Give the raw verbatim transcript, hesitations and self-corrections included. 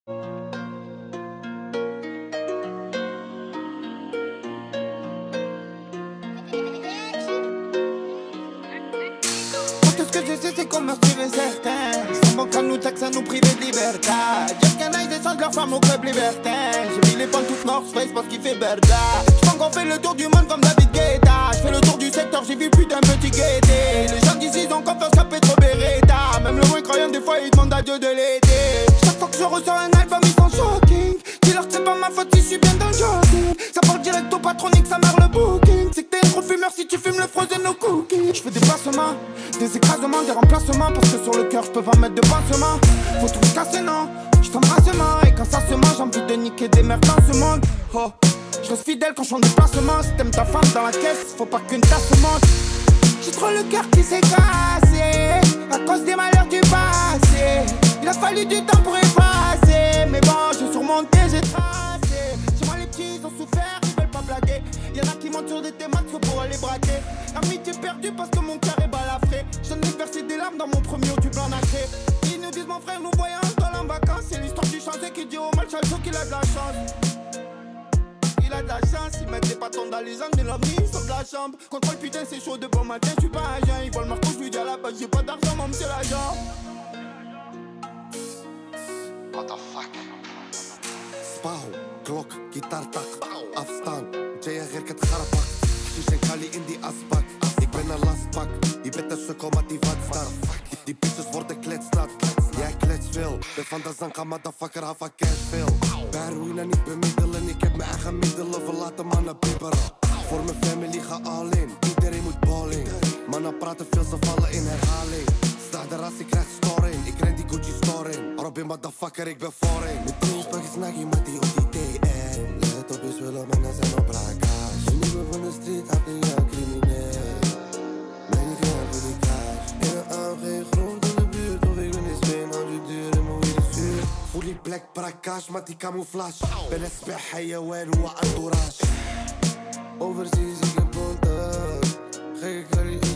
Tout ce que je sais c'est qu'on meurt sur les certains. Sans banque à nous taxe à nous priver de liberté. Just can I descendre leur femme au club libertin. J'ai mis les pentes toutes North Face parce qu'il fait berda. J'pense qu'on fait le tour du monde comme David Guetta. J'fais le tour du secteur, j'ai vu plus d'un petit guetté. Les gens d'ici ont confiance qu'à Petro Beretta. Même le moins croyant des fois ils demandent à Dieu de l'aider. Chaque fois que je ressors un album ils sont shocking. Dis-leur que c'est pas ma faute si je suis bien dans le jogging. Ça parle direct au patronique, ça marre le booking. C'est que t'es un gros fumeur si tu fumes le frozen au cookies. J'fais des placements, des écrasements, des remplacements. Parce que sur le cœur j'peux pas mettre de pansements. Faut tout casser non, j't'embrasse main. Et quand ça se mange j'ai envie de niquer des merdes dans ce monde. Oh, je reste fidèle quand je chante des placements. Si t'aimes ta femme dans la caisse, faut pas qu'une tasse monte. J'ai trop le cœur qui s'est cassé à cause des malheurs du passé. Il a fallu du temps pour effacer. Mais bon, j'ai surmonté, j'ai tracé. Chez moi les petits ils ont souffert, ils veulent pas blaguer. Y'en a qui montent sur des thématiques pour aller braquer. L'amitié perdue parce que mon cœur est balafré. J'en ai versé des larmes dans mon premier au du blanc nacré. Ils nous disent mon frère nous voyons en vacances. C'est l'histoire du chantier qui dit au mal chaque jour qu'il a de la chance. Il a de la chance, ils mettent des bâtons dans les jambes, mais l'omni sauf la chambre. Contrôle putain c'est chaud de bon matin, tu pas agent. Ils voient le marteau, je lui dis à la base j'ai pas d'argent, mon c'est l'agent. What the fuck? صباحو كلوك جيتار تاق afstaan جاية غير كتخربق شيشان كالي اندي asbak. Ik ben een lastbak, je bent een sukkel maar die wat staat. Die bitches worden kletsnat, jij klets veel. Ben van de zanka motherfucker, hou van cash veel. Bij heroïne niet bemiddelen, ik heb mijn eigen middelen. Verlaten mannen bibberen, voor mijn family ga all in. Iedereen moet balling, mannen praten veel, ze vallen in herhaling. Sta er als ik krijg storing, ik ren die Gucci store in. Robin motherfucker, ik ben foreign. Met trainspak is naggy, maar die op die T N. Let op, is willen mannen zijn op raaka's. Je nieuwe van de street, had een jaar crimineel. Mij niet gaan voor die cash. In een A M G grond in de buurt, of ik ben die spin, als je duur en moet je de zuur. Voel die black braquage, met die camouflage. Ben een spek, hayawan, hoe entourage. Overseas, ik heb bonte. Gekke curry.